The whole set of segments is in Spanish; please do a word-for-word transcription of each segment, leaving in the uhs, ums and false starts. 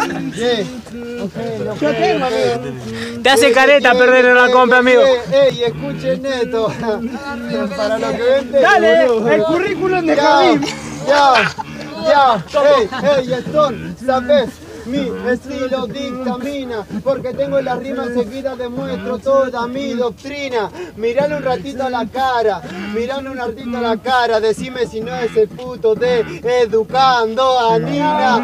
Yo tengo, amigo. Te hace careta perder en la compra, amigo. Ey, escuchen esto. Para lo que vende. Dale, el currículum de Ya, Javi. ya, ya. Ey, ey, Stone, ¿sabes? Mi estilo dictamina, porque tengo las rimas seguidas, demuestro toda mi doctrina. Mirale un ratito a la cara, mirale un ratito a la cara, decime si no es el puto de Educando a Nina.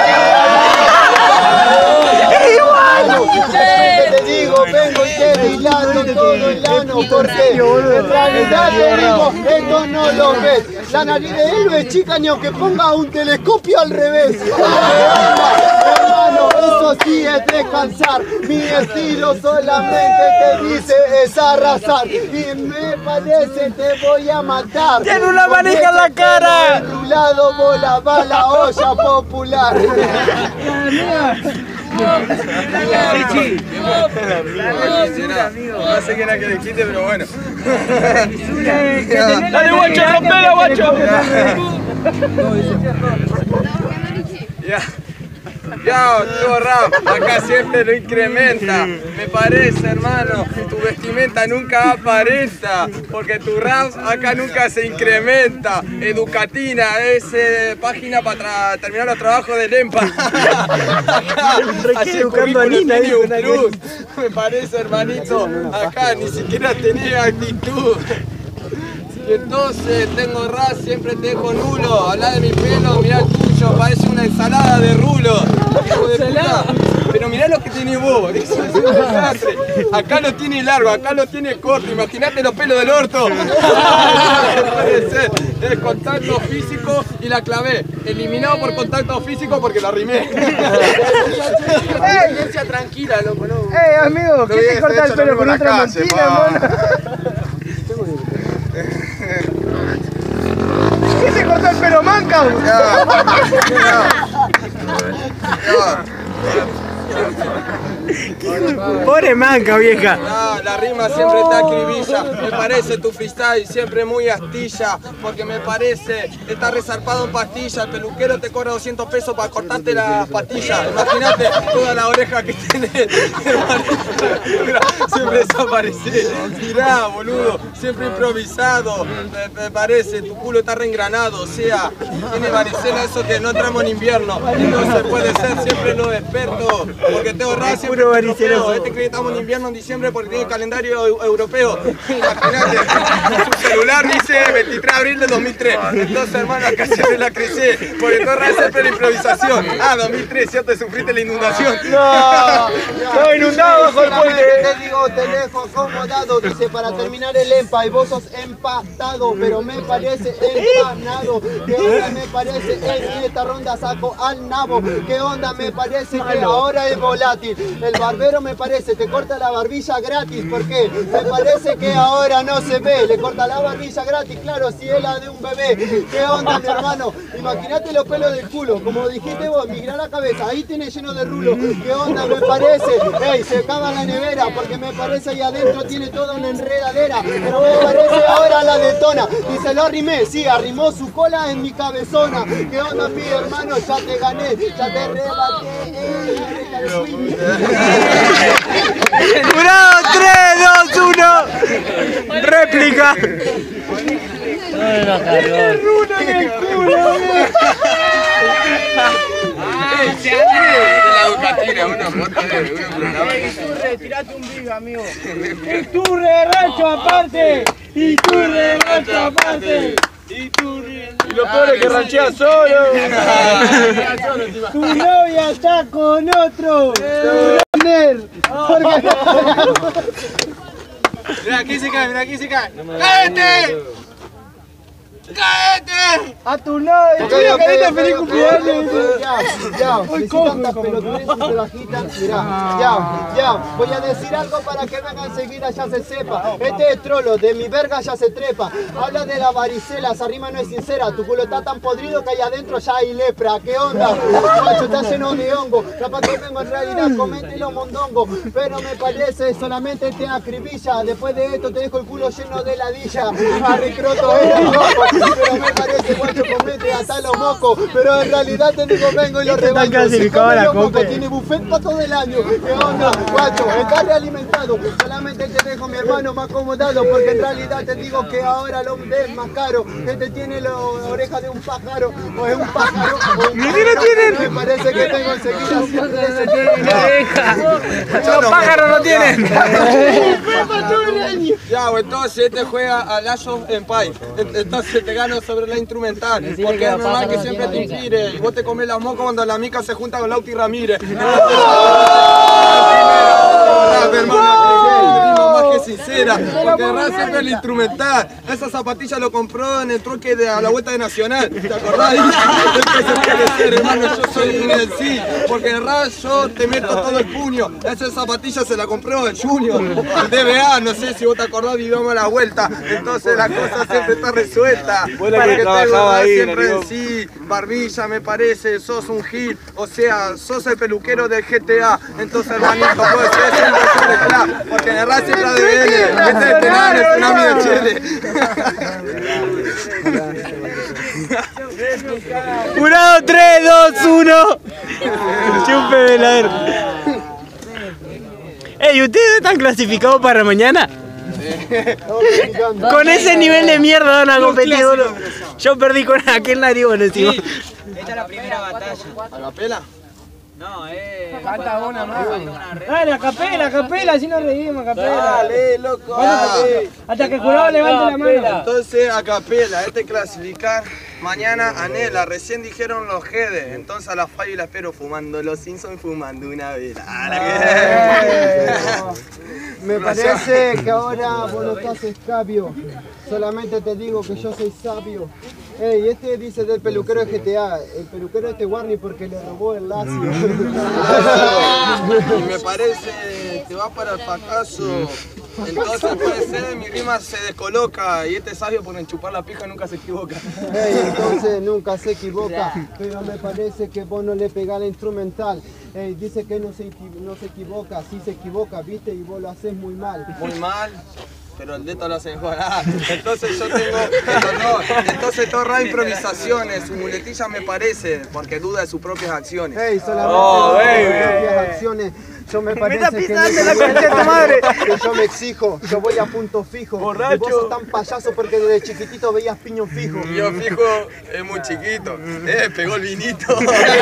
¡Igual! Te digo, vengo y te dilato todo el ano, porque en realidad te digo, esto no lo ves. La nariz de él es chica ni aunque ponga un telescopio al revés. Hermano, eso sí es descansar. Mi estilo solamente te dice es arrasar. Y me parece te voy a matar. ¡Tiene una manija en la cara! Enrulado bola va la olla popular. No sé qué era que dijiste, pero bueno. Dale, guacho, rompelo, guacho. Ya. Ya, tío Rap, acá siempre lo incrementa. Me parece, hermano, tu vestimenta nunca aparenta, porque tu rap acá nunca se incrementa. Educatina es eh, página para terminar los trabajos del EMPA. Acá, así educando a Nina, tiene un dijo, plus. Me parece, hermanito, acá ni siquiera tenía actitud. Y entonces tengo ras, siempre te dejo nulo. Habla de mi pelo, mirá el tuyo, parece una ensalada de rulo. Hijo de puta. Pero mirá lo que tiene vos, eso es un desastre. Acá lo tiene largo, acá lo tiene corto, imagínate los pelos del orto. No puede ser, es contacto físico y la clavé. Eliminado por contacto físico porque la rimé. Ey, tranquila, loco, no. Ey, amigo, ¿qué te corta el pelo con otra mentira, hermano? ¿Qué te cortó el pelo, manca? Pobre manca, vieja. No, la rima siempre está acribilla. Me parece tu freestyle siempre muy astilla. Porque me parece, está resarpado en pastilla. El peluquero te cobra doscientos pesos para cortarte las pastillas. Imagínate toda la oreja que tenés. Siempre desaparece. Mirá, boludo, siempre improvisado. Me, me parece, tu culo está reengranado. O sea, tiene varicela, eso que no entramos en invierno. Entonces puede ser siempre lo experto. Porque tengo raza siempre europeo. Este cree que estamos en invierno en diciembre porque tiene calendario eu europeo. Imagínate, su celular dice veintitrés de abril de dos mil tres. Entonces, hermano, acá siempre la crecí. Porque todo raza siempre la improvisación. Ah, dos mil tres, ¿cierto? Sufriste la inundación. No, estoy inundado bajo el puente. Te digo, te dejo acomodado. Dice para terminar el empa y vos sos empatado, pero me parece empanado. ¿Qué onda me parece? En esta ronda saco al nabo. ¿Qué onda me parece que ahora es volátil? El barbero me parece, te corta la barbilla gratis. ¿Por qué? Me parece que ahora no se ve. Le corta la barbilla gratis, claro, si es la de un bebé. ¿Qué onda, mi hermano? Imagínate los pelos del culo. Como dijiste vos, migra la cabeza, ahí tiene lleno de rulo. ¿Qué onda me parece? Ey, se acaba la nevera, porque me parece ahí adentro tiene toda una enredadera. Pero me parece ahora la detona. Y se lo arrimé, sí, arrimó su cola en mi cabezona. ¿Qué onda, mi hermano? Ya te gané, ya te rebaté. ¡Jurado! tres, dos, uno. Réplica. ¡Tiene rulo en el culo! La educatina, una foto de un programa. Iturre, tirate un viga, amigo. Iturre, rancho aparte. Iturre, rancho aparte. Iturre. Y lo peor es que ranchea solo. Tu novia está con otro. Tu nerd. Mira, aquí se cae, mira, aquí se cae. ¡Cállate! ¡Cállate! A tu novia. Ok, ok, ok, feliz cumpleaños. Ya, ya, si tantas pelotudeces se bajitan, mirá, ya, ya, voy a decir algo para que venga enseguida ya se sepa. Este es trolo, de mi verga ya se trepa. Habla de la varicela, esa rima no es sincera. Tu culo está tan podrido que ahí adentro ya hay lepra. ¿Qué onda? Macho, está lleno de hongo. Capaz que vengo en realidad, comételo mondongo. Pero me parece, solamente te acribilla. Después de esto te dejo el culo lleno de ladilla. Harry Croto era loco. Pero me parece guacho comete hasta los mocos. Pero en realidad te digo, vengo y lo Está rebaño. clasificado Come la los mocos, compe. tiene buffet para todo el año. ¿Qué onda, guacho? Estás realimentado. Solamente te dejo, mi hermano, más acomodado. Porque en realidad te digo que ahora lo es más caro. Este tiene la oreja de un pájaro. O es un pájaro. O un pájaro. Me parece que tengo enseguida siempre ese Los pájaros no tienen. Ya, o entonces este juega a Lash of Empire. Entonces te gano sobre la instrumental. Porque es normal que siempre te inspire. Y vos te comes la moca cuando la mica se junta con Lauti Ramírez. Más que sincera, porque Raz siempre es la instrumental. Esa zapatilla lo compró en el truque de a la vuelta de Nacional. ¿Te acordás? Entonces puede ser, hermano, yo soy un en sí. Porque Raz yo te meto todo el puño. Esa zapatilla se la compró el Junior, el D B A, no sé si vos te acordás, vivíamos a la vuelta. Entonces la cosa siempre está resuelta. Porque tengo Raz siempre en sí. Barbilla me parece, sos un hit. O sea, sos el peluquero del G T A. Entonces, hermanito, puede ser siempre sobre clap. Porque en Raz siempre A D N. Este es penal, es tsunami de Chile. Jurado tres, dos, uno. Chupe velador. Ey, ¿ustedes están clasificados para mañana? Con ese nivel de mierda van a competir, boludo. Yo perdí con aquel narigón encima. Esta es la primera batalla. ¿A la pela? No, eh. Falta una más. Dale, a capela, a capela, así nos reímos, a capela. Dale, loco. Dale. Hasta que el jurado levante la mano. Entonces, a capela, este clasificar mañana anhela, recién dijeron los Gedes, entonces a las fallo y la espero fumando los Simpsons fumando una vela. Me parece que ahora vos no estás escabio. Solamente te digo que yo soy sabio. Ey, este dice del peluquero de G T A. El peluquero de este Warney porque le robó el lacio. Y me parece que va para el fracaso. Entonces puede ser, mi rima se descoloca y este sabio por enchupar la pija nunca se equivoca. Ey, entonces nunca se equivoca, pero me parece que vos no le pegás la instrumental. Ey, dice que no se, no se equivoca, sí se equivoca, viste, y vos lo haces muy mal. Muy mal. Pero el dedo lo hace mejor. Ah, entonces yo tengo el honor. Entonces torra improvisaciones, su muletilla me parece, porque duda de sus propias acciones. Ey, solamente Oh, de ey, sus ey, propias ey. acciones. Yo me parece está que pisando me la concha de tu madre. Que yo me exijo, yo voy a punto fijo. Borracho. Y vos sos tan payaso porque desde chiquitito veías piñón fijo. Y yo fijo, es muy chiquito. Eh, pegó el vinito.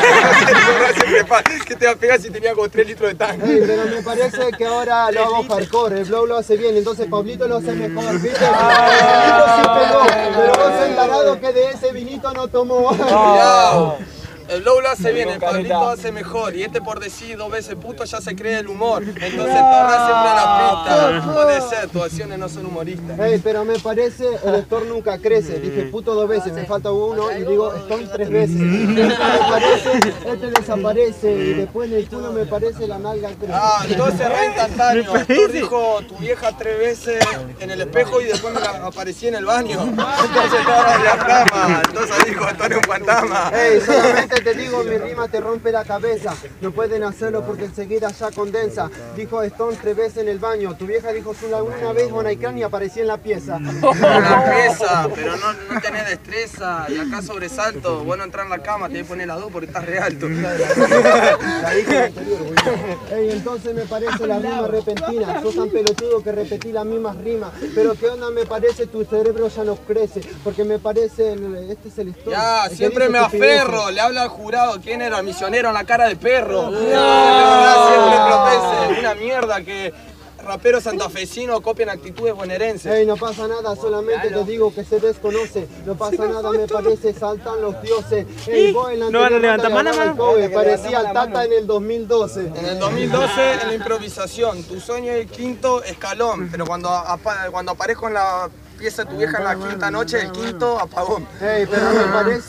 ¿Qué te va a pegar si tenía como tres litros de tanque? Ey, pero me parece que ahora lo hago hardcore, el blow lo hace bien, entonces Pablito lo hace mejor, ¿viste? Pablito sí pegó, pero vos sos tarado que de ese vinito no tomó. Cuidado. El Low lo hace bien, el Pablito hace mejor. Y este por decir dos veces puto ya se cree el humor. Entonces torra siempre a la pista. Puede ser, tus acciones no son humoristas. Ey, pero me parece el Storm nunca crece. Dije puto dos veces, me falta uno y digo Storm tres veces. Este me parece, este desaparece y después en el culo me parece la nalga crece. Ah, entonces re instantáneo. Tú dijo tu vieja tres veces en el espejo y después me la aparecí en el baño. Entonces estaba en la cama. Entonces dijo, esto era un fantasma. Ey, solamente te digo, mi rima te rompe la cabeza. No pueden hacerlo porque enseguida ya condensa. Dijo Stone tres veces en el baño. Tu vieja dijo una, una vez Bonaicán y aparecía en la pieza. En la pieza, pero no, no tenés destreza. Y acá sobresalto. Vos no entrar en la cama, te voy a poner las dos porque estás re alto. La dije anterior, güey. Ey, entonces me parece la rima repentina. Sos tan pelotudo que repetí las mismas rimas. Pero qué onda me parece, tu cerebro ya no crece. Porque me parece, el, este es el Stone. Ya, el que siempre dice me estupideces. aferro. Le habla al jurado. ¿Quién era? Misionero en la cara de perro. No. Siempre protege. Una mierda que raperos santafesinos copian actitudes bonaerenses. Ey, no pasa nada, solamente te digo que se desconoce. No pasa nada, me parece, saltan los dioses. Ey, vos en la ¿No van a anterior levantar nota le mano, hablaba mano? al Kobe, parecía al Tata en el dos mil doce. En el dos mil doce, en la improvisación, tu sueño es el quinto escalón, pero cuando, apa- cuando aparezco en la pieza de tu vieja en la quinta noche, el quinto apagón. Ey, pero me parece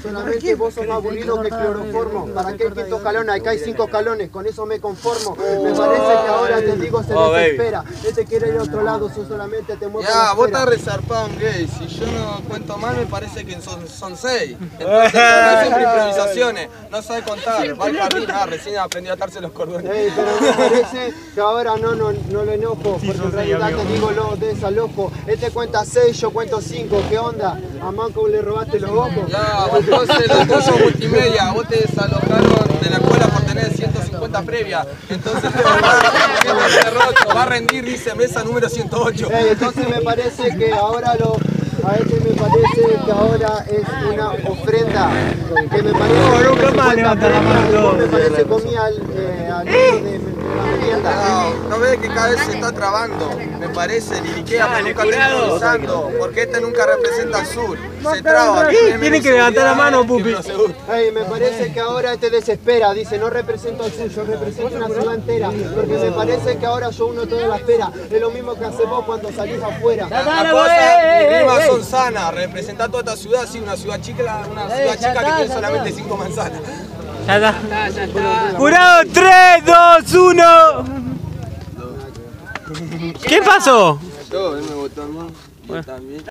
Solamente vos sos más aburrido que cloroformo. ¿Para qué el quinto escalón? Acá hay cinco escalones, con eso me conformo. Me parece que ahora te digo se Oh, desespera. Este quiere ir a otro lado, tú solamente te mueves. Ya, vos estás resarpado en gay. Si yo no cuento mal, me parece que son, son seis. Entonces, no siempre improvisaciones. No sabe contar. Va al jardín, ah, recién aprendió a atarse los cordones. Ey, pero me parece que ahora no, no, no lo enojo, porque en realidad te digo lo desalojo. Este cuenta seis, yo cuento cinco. ¿Qué onda? A Manco le robaste los ojos. Ya, entonces los dos son multimedia. Vos te desalojaron de la escuela por tener ciento cincuenta previa. Entonces te va, va a rendir, dice mesa número ciento ocho. Ey, entonces me parece que ahora lo... A este me parece que ahora es una ofrenda. Que me parece No, nunca que más levanta la mano. me parece comía al, eh, al niño de, de la merienda. No, no ves que cada vez se está trabando. Me parece, liriquea, pero nunca está improvisando. Porque este nunca representa al sur. Se traba. Tiene que levantar la mano, Pupi. Ey, me parece que ahora te desespera. Dice, no represento al sur, yo represento una ciudad entera. Porque me parece que ahora yo uno toda la espera. Es lo mismo que haces vos cuando salís afuera. La cosa, mis rimas son sanas. Representar toda esta ciudad, sí, una ciudad chica, una ciudad chica que tiene solamente cinco manzanas. Ya está. Jurado, tres, dos, uno. ¿Qué pasó? Yo, él me votó a mí. Yo también.